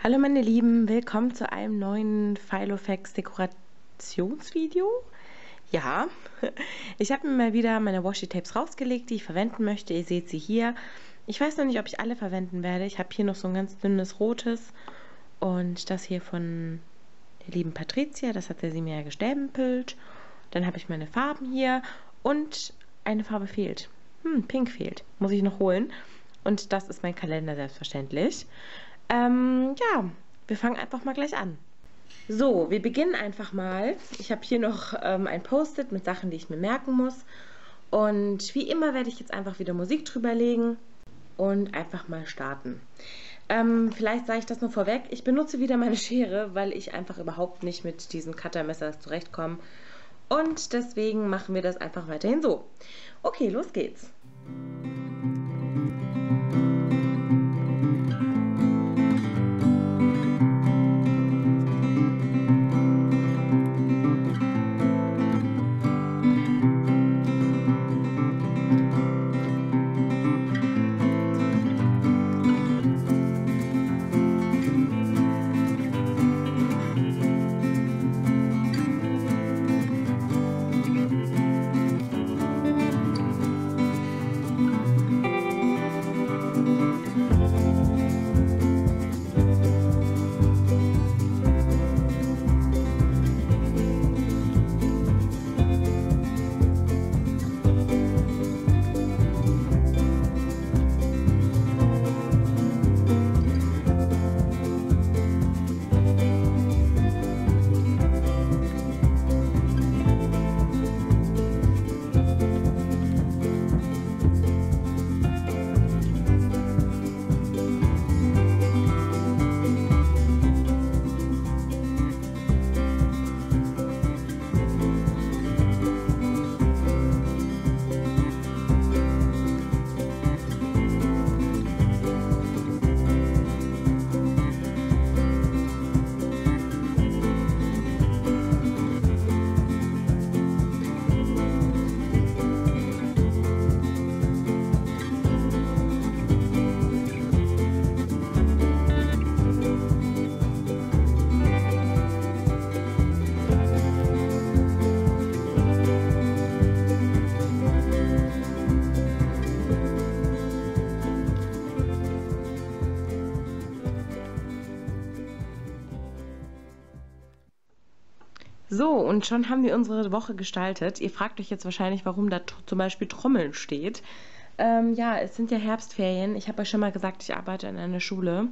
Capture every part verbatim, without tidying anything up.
Hallo meine Lieben, willkommen zu einem neuen Filofax Dekorationsvideo. Ja, ich habe mir mal wieder meine Washi-Tapes rausgelegt, die ich verwenden möchte. Ihr seht sie hier. Ich weiß noch nicht, ob ich alle verwenden werde. Ich habe hier noch so ein ganz dünnes rotes und das hier von der lieben Patricia, das hat sie mir ja gestempelt. Dann habe ich meine Farben hier und eine Farbe fehlt. Hm, Pink fehlt. Muss ich noch holen. Und das ist mein Kalender selbstverständlich. Ähm, ja, wir fangen einfach mal gleich an. So, wir beginnen einfach mal. Ich habe hier noch ähm, ein Post-it mit Sachen, die ich mir merken muss. Und wie immer werde ich jetzt einfach wieder Musik drüber legen und einfach mal starten. Ähm, vielleicht sage ich das nur vorweg. Ich benutze wieder meine Schere, weil ich einfach überhaupt nicht mit diesen Cuttermesser zurechtkomme. Und deswegen machen wir das einfach weiterhin so. Okay, los geht's. So, und schon haben wir unsere Woche gestaltet. Ihr fragt euch jetzt wahrscheinlich, warum da zum Beispiel Trommeln steht. Ähm, ja, es sind ja Herbstferien. Ich habe euch schon mal gesagt, ich arbeite in einer Schule.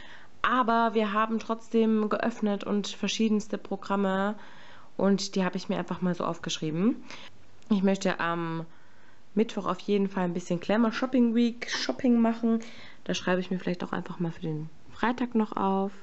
Aber wir haben trotzdem geöffnet und verschiedenste Programme. Und die habe ich mir einfach mal so aufgeschrieben. Ich möchte am Mittwoch auf jeden Fall ein bisschen Glamour Shopping Week Shopping machen. Da schreibe ich mir vielleicht auch einfach mal für den Freitag noch auf.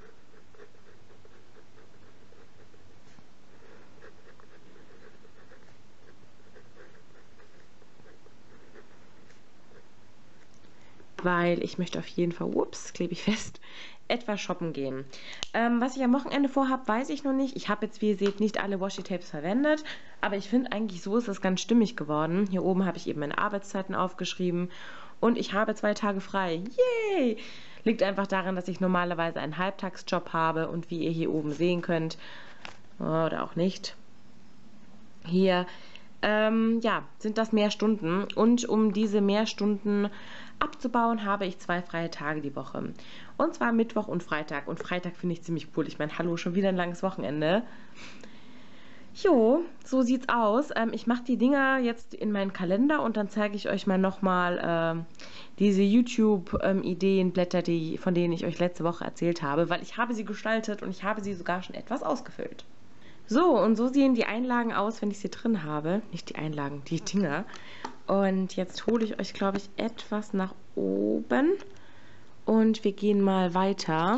Weil ich möchte auf jeden Fall, ups, klebe ich fest, etwas shoppen gehen. Ähm, was ich am Wochenende vorhabe, weiß ich noch nicht. Ich habe jetzt, wie ihr seht, nicht alle Washi-Tapes verwendet, aber ich finde eigentlich, so ist das ganz stimmig geworden. Hier oben habe ich eben meine Arbeitszeiten aufgeschrieben und ich habe zwei Tage frei. Yay! Liegt einfach daran, dass ich normalerweise einen Halbtagsjob habe und wie ihr hier oben sehen könnt, oder auch nicht, hier Ähm, ja, sind das mehr Stunden. Und um diese mehr Stunden abzubauen, habe ich zwei freie Tage die Woche. Und zwar Mittwoch und Freitag. Und Freitag finde ich ziemlich cool. Ich meine, hallo, schon wieder ein langes Wochenende. Jo, so sieht's aus. Ähm, ich mache die Dinger jetzt in meinen Kalender und dann zeige ich euch mal nochmal ähm, diese YouTube-Ideenblätter, die, von denen ich euch letzte Woche erzählt habe, weil ich habe sie gestaltet und ich habe sie sogar schon etwas ausgefüllt. So, und so sehen die Einlagen aus, wenn ich sie drin habe. Nicht die Einlagen, die Dinger. Und jetzt hole ich euch, glaube ich, etwas nach oben. Und wir gehen mal weiter.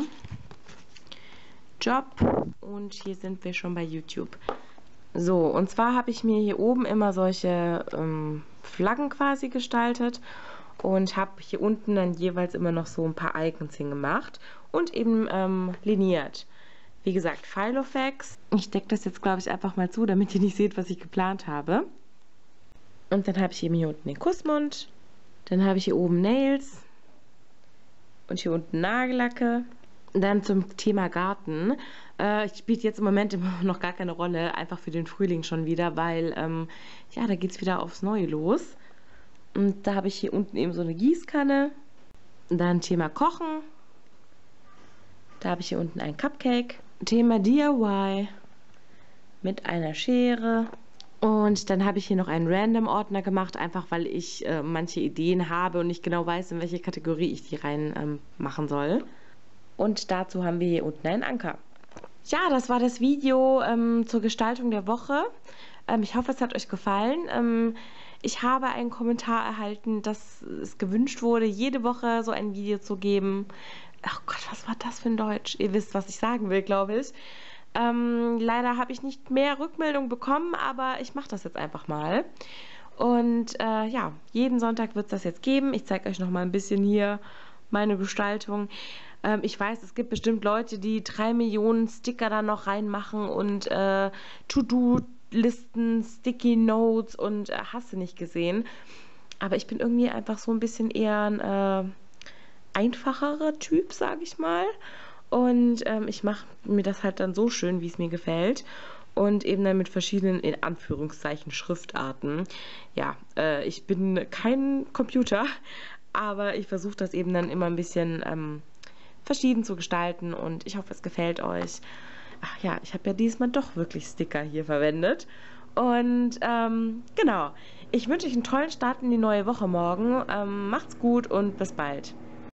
Job. Und hier sind wir schon bei YouTube. So, und zwar habe ich mir hier oben immer solche ähm, Flaggen quasi gestaltet. Und habe hier unten dann jeweils immer noch so ein paar Icons hingemacht. Und eben ähm, liniert. Wie gesagt, Filofax. Ich decke das jetzt, glaube ich, einfach mal zu, damit ihr nicht seht, was ich geplant habe. Und dann habe ich eben hier unten den Kussmund. Dann habe ich hier oben Nails. Und hier unten Nagellacke. Dann zum Thema Garten. Äh, ich spiele jetzt im Moment immer noch gar keine Rolle, einfach für den Frühling schon wieder, weil ähm, ja, da geht es wieder aufs Neue los. Und da habe ich hier unten eben so eine Gießkanne. Dann Thema Kochen. Da habe ich hier unten ein Cupcake. Thema D I Y mit einer Schere. Und dann habe ich hier noch einen Random-Ordner gemacht, einfach weil ich äh, manche Ideen habe und nicht genau weiß, in welche Kategorie ich die rein ähm, machen soll. Und dazu haben wir hier unten einen Anker. Ja, das war das Video ähm, zur Gestaltung der Woche. Ähm, ich hoffe, es hat euch gefallen. Ähm, ich habe einen Kommentar erhalten, dass es gewünscht wurde, jede Woche so ein Video zu geben. Ach Gott, was war das für ein Deutsch? Ihr wisst, was ich sagen will, glaube ich. Ähm, leider habe ich nicht mehr Rückmeldung bekommen, aber ich mache das jetzt einfach mal. Und äh, ja, jeden Sonntag wird es das jetzt geben. Ich zeige euch noch mal ein bisschen hier meine Gestaltung. Ähm, ich weiß, es gibt bestimmt Leute, die drei Millionen Sticker da noch reinmachen und äh, To-Do-Listen, Sticky Notes und äh, hast du nicht gesehen. Aber ich bin irgendwie einfach so ein bisschen eher ein äh, einfacherer Typ, sage ich mal. Und ähm, ich mache mir das halt dann so schön, wie es mir gefällt. Und eben dann mit verschiedenen, in Anführungszeichen, Schriftarten. Ja, äh, ich bin kein Computer, aber ich versuche das eben dann immer ein bisschen ähm, verschieden zu gestalten. Und ich hoffe, es gefällt euch. Ach ja, ich habe ja diesmal doch wirklich Sticker hier verwendet. Und ähm, genau, ich wünsche euch einen tollen Start in die neue Woche morgen. Ähm, macht's gut und bis bald.